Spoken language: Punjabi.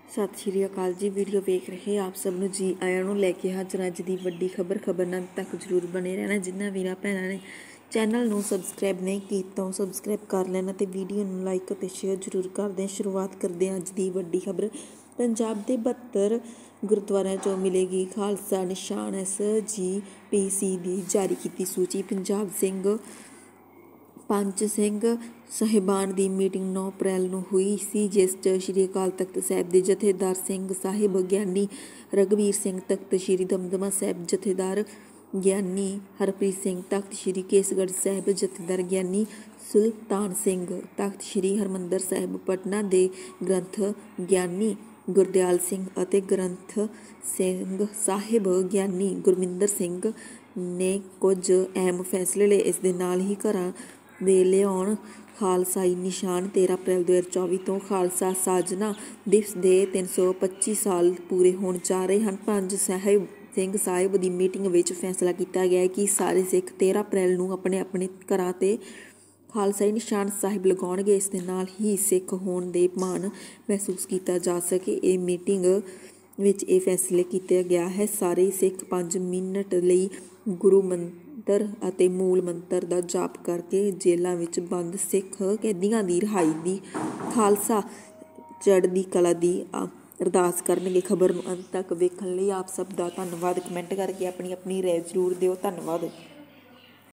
ਸਤਿ ਸ਼੍ਰੀ ਅਕਾਲ ਜੀ। ਵੀਡੀਓ ਵੇਖ ਰਹੇ ਆਪ ਸਭ ਨੂੰ ਜੀ ਆਇਆਂ ਨੂੰ ਲੈ ਕੇ ਹਾਜ਼ਰ ਅੱਜ ਦੀ ਵੱਡੀ ਖਬਰ ਨਾਲ ਤੱਕ ਜ਼ਰੂਰ ਬਣੇ ਰਹਿਣਾ। ਜਿਨ੍ਹਾਂ ਵੀਰਾਂ ਭੈਣਾਂ ਨੇ ਚੈਨਲ ਨੂੰ ਸਬਸਕ੍ਰਾਈਬ ਨਹੀਂ ਕੀਤਾ ਉਹ ਸਬਸਕ੍ਰਾਈਬ ਕਰ ਲੈਣਾ ਤੇ ਵੀਡੀਓ ਨੂੰ ਲਾਈਕ ਅਤੇ ਸ਼ੇਅਰ ਜ਼ਰੂਰ ਕਰਦੇ ਹਾਂ। ਸ਼ੁਰੂਆਤ ਕਰਦੇ ਹਾਂ ਅੱਜ ਦੀ ਵੱਡੀ ਖਬਰ। ਪੰਜਾਬ ਦੇ 72 ਗੁਰਦੁਆਰਿਆਂ 'ਚੋਂ ਮਿਲੇਗੀ ਖਾਲਸਾ ਨਿਸ਼ਾਨ। SGPC ਦੀ ਜਾਰੀ ਕੀਤੀ ਸੂਚੀ। ਪੰਜਾਬ ਸਿੰਘ ਪੰਜ ਸਿੰਘ ਸਾਹਿਬਾਨ ਦੀ ਮੀਟਿੰਗ 9 ਅਪ੍ਰੈਲ ਨੂੰ ਹੋਈ ਸੀ, ਜਿਸ 'ਚ ਸ਼੍ਰੀ ਅਕਾਲ ਤਖਤ ਸਾਹਿਬ ਦੇ ਜਥੇਦਾਰ ਸਿੰਘ ਸਾਹਿਬ ਗਿਆਨੀ ਰਘਬੀਰ ਸਿੰਘ, ਤਖਤ ਸ਼੍ਰੀ ਦਮਦਮਾ ਸਾਹਿਬ ਜਥੇਦਾਰ ਗਿਆਨੀ ਹਰਪ੍ਰੀਤ ਸਿੰਘ, ਤਖਤ ਸ਼੍ਰੀ ਕੇਸਗੜ੍ਹ ਸਾਹਿਬ ਜਥੇਦਾਰ ਗਿਆਨੀ ਸੁਲਤਾਨ ਸਿੰਘ, ਤਖਤ ਸ਼੍ਰੀ ਹਰਿਮੰਦਰ ਸਾਹਿਬ ਪਟਨਾ ਦੇ ਗ੍ਰੰਥ ਗਿਆਨੀ ਗੁਰਦਿਆਲ ਸਿੰਘ ਅਤੇ ਗ੍ਰੰਥ ਸਿੰਘ ਸਾਹਿਬ ਗਿਆਨੀ ਗੁਰਮਿੰਦਰ ਸਿੰਘ ਨੇ ਕੁਝ ਅਹਿਮ ਫੈਸਲੇ ਲਏ। ਇਸ ਦੇ ਨਾਲ ਹੀ ਘਰਾਂ ਦੇ ਲਿਆਉਣ ਖਾਲਸਾਈ ਨਿਸ਼ਾਨ 13 ਅਪ੍ਰੈਲ 2024 ਤੋਂ ਖਾਲਸਾ ਸਾਜਨਾ ਦਿਵਸ ਦੇ 325 ਸਾਲ ਪੂਰੇ ਹੋਣ ਜਾ ਰਹੇ ਹਨ। ਪੰਜ ਸਿੰਘ ਸਾਹਿਬ ਦੀ ਮੀਟਿੰਗ ਵਿੱਚ ਫੈਸਲਾ ਕੀਤਾ ਗਿਆ ਕਿ ਸਾਰੇ ਸਿੱਖ 13 ਅਪ੍ਰੈਲ ਨੂੰ ਆਪਣੇ ਆਪਣੇ ਘਰਾਂ 'ਤੇ ਖਾਲਸਾਈ ਨਿਸ਼ਾਨ ਸਾਹਿਬ ਲਗਾਉਣਗੇ। ਇਸ ਦੇ ਨਾਲ ਹੀ ਸਿੱਖ ਹੋਣ ਦੇ ਮਾਣ ਮਹਿਸੂਸ ਕੀਤਾ ਜਾ ਸਕੇ। ਇਹ ਮੀਟਿੰਗ ਵਿੱਚ ਇਹ ਫੈਸਲੇ ਕੀਤਾ ਗਿਆ ਹੈ। ਸਾਰੇ ਸਿੱਖ 5 ਮਿੰਟ ਲਈ ਗੁਰੂ ਮੰਤਰ ਅਤੇ ਮੂਲ ਮੰਤਰ ਦਾ ਜਾਪ ਕਰਕੇ ਜੇਲ੍ਹਾਂ ਵਿੱਚ ਬੰਦ ਸਿੱਖ ਕੈਦੀਆਂ ਦੀ ਰਿਹਾਈ ਦੀ ਖਾਲਸਾ ਚੜ੍ਹਦੀ ਕਲਾ ਦੀ ਅਰਦਾਸ ਕਰਨਗੇ। ਖਬਰ ਨੂੰ ਅੰਤ ਤੱਕ ਵੇਖਣ ਲਈ ਆਪ ਸਭ ਦਾ ਧੰਨਵਾਦ। ਕਮੈਂਟ ਕਰਕੇ ਆਪਣੀ ਰਾਏ ਜ਼ਰੂਰ ਦਿਓ। ਧੰਨਵਾਦ।